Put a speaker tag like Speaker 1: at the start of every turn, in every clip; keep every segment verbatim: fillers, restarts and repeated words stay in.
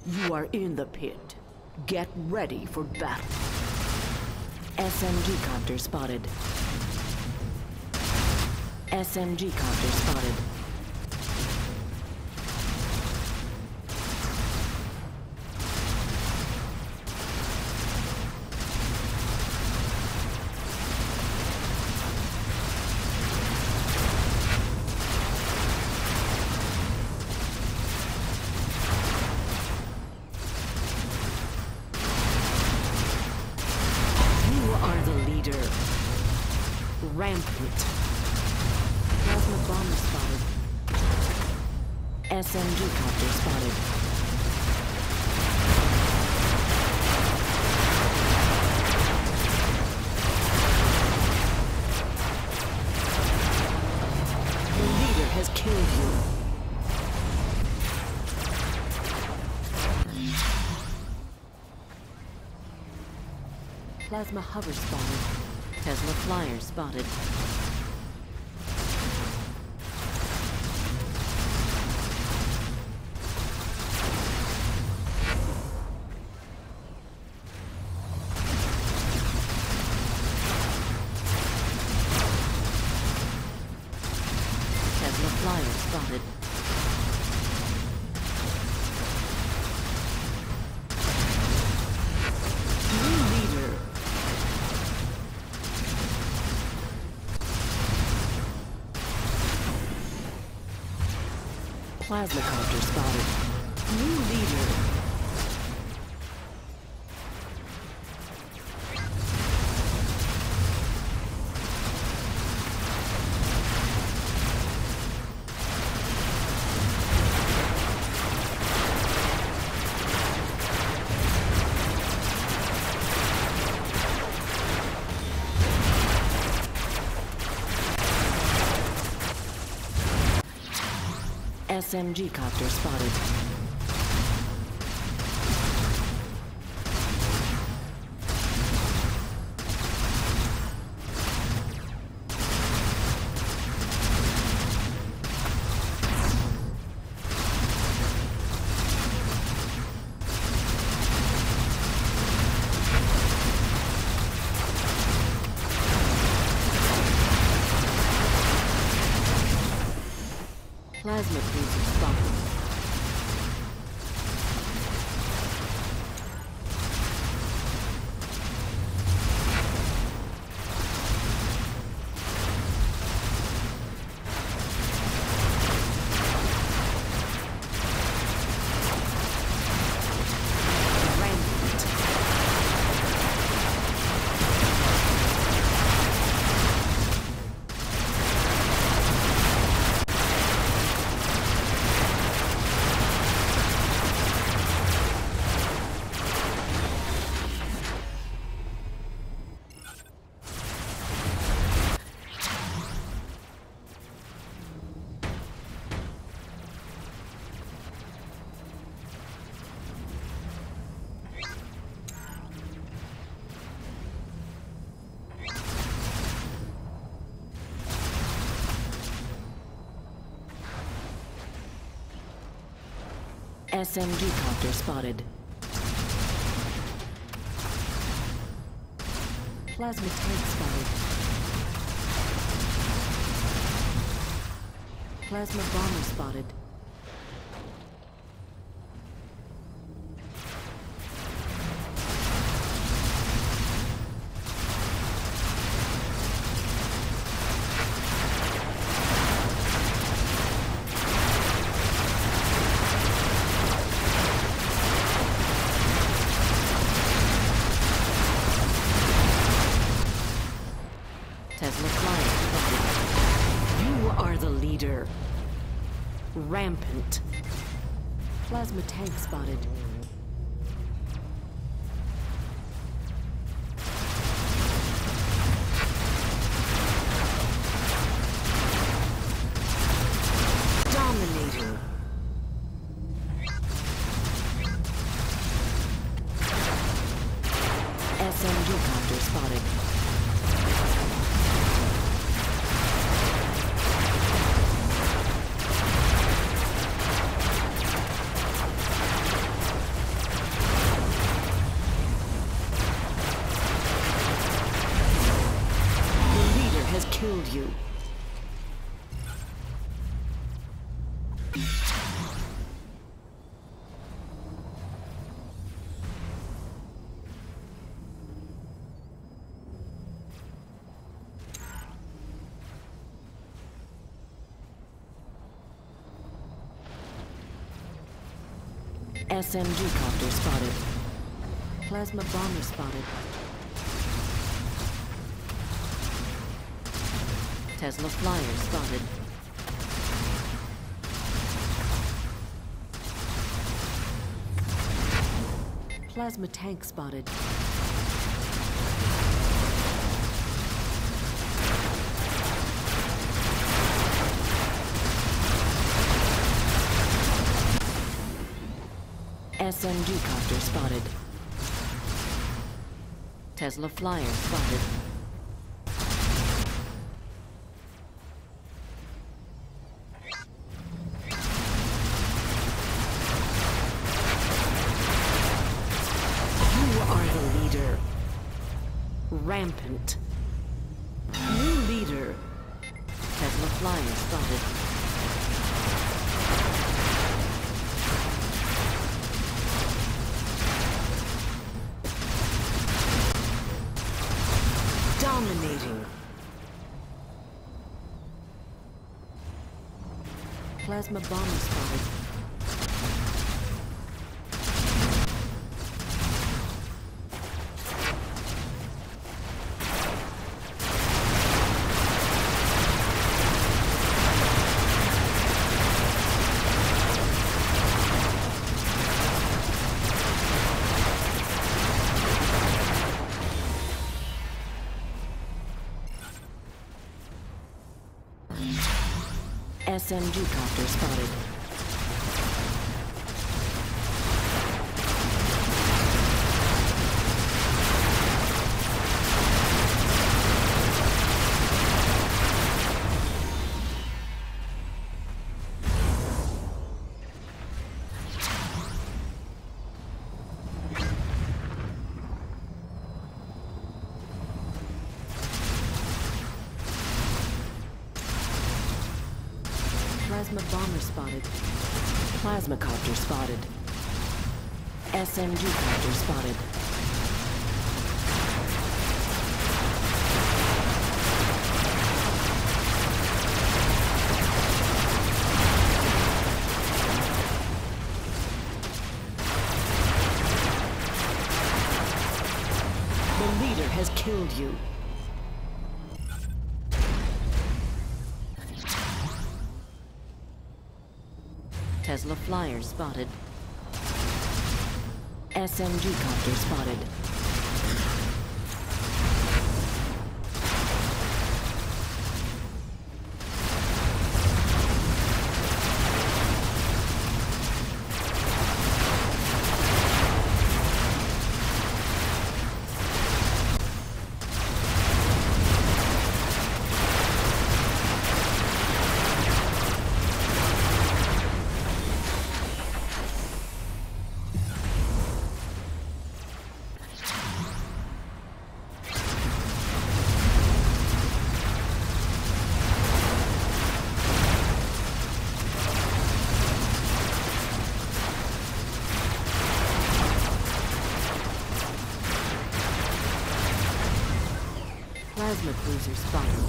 Speaker 1: You are in the pit. Get ready for battle. S M G copter spotted. S M G copter spotted.
Speaker 2: Rampant. Plasma bomber spotted. S M G copter spotted.
Speaker 1: The leader has killed you.
Speaker 2: Plasma hover spotted. Tesla flyer spotted. Tesla flyer spotted.
Speaker 1: Plasma copter spotted. New leader. S M G copter spotted.
Speaker 2: Plasma cruiser spotted.
Speaker 1: S M G copter spotted.
Speaker 2: Plasma tank spotted. Plasma bomber spotted.
Speaker 1: Tesla flyer spotted. You are the leader. Rampant.
Speaker 2: Plasma tank spotted.
Speaker 1: Dominator. S M G copter spotted. killed you. S M G copter spotted.
Speaker 2: Plasma bomber spotted.
Speaker 1: Tesla flyer spotted.
Speaker 2: Plasma tank spotted.
Speaker 1: S M G copter spotted. Tesla flyer spotted. You are the leader. Rampant. New leader. Tesla flyer spotted. Dominating.
Speaker 2: Plasma bomber spotted.
Speaker 1: S M G copter spotted.
Speaker 2: Plasma bomber spotted.
Speaker 1: Plasma copter spotted. S M G copter spotted. The leader has killed you. Tesla flyer spotted. S M G copter spotted. Plasma cruiser spotted.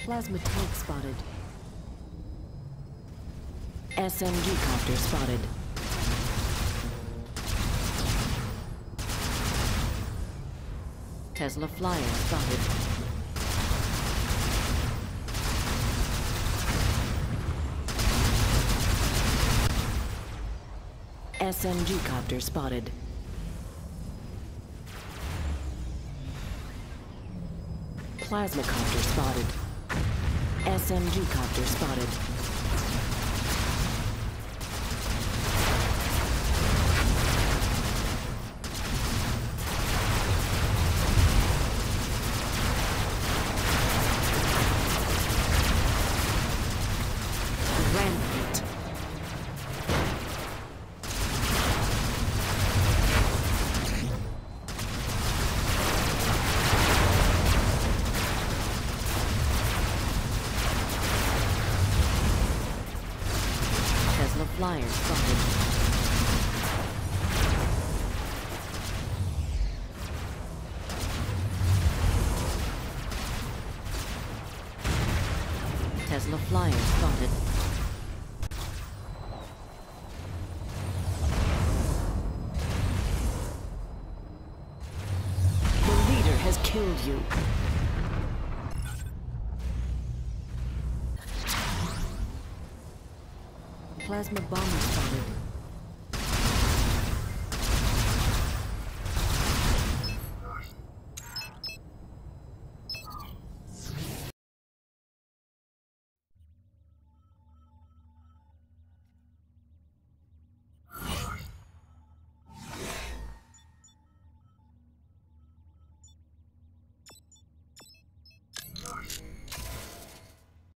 Speaker 2: Plasma tank spotted.
Speaker 1: S M G copter spotted. Tesla flyer spotted. S M G copter spotted. Plasma copter spotted. S M G copter spotted. Rampant. Tesla flyer spotted. Tesla flyer spotted. The leader has killed you.
Speaker 2: Plasma bomber spotted.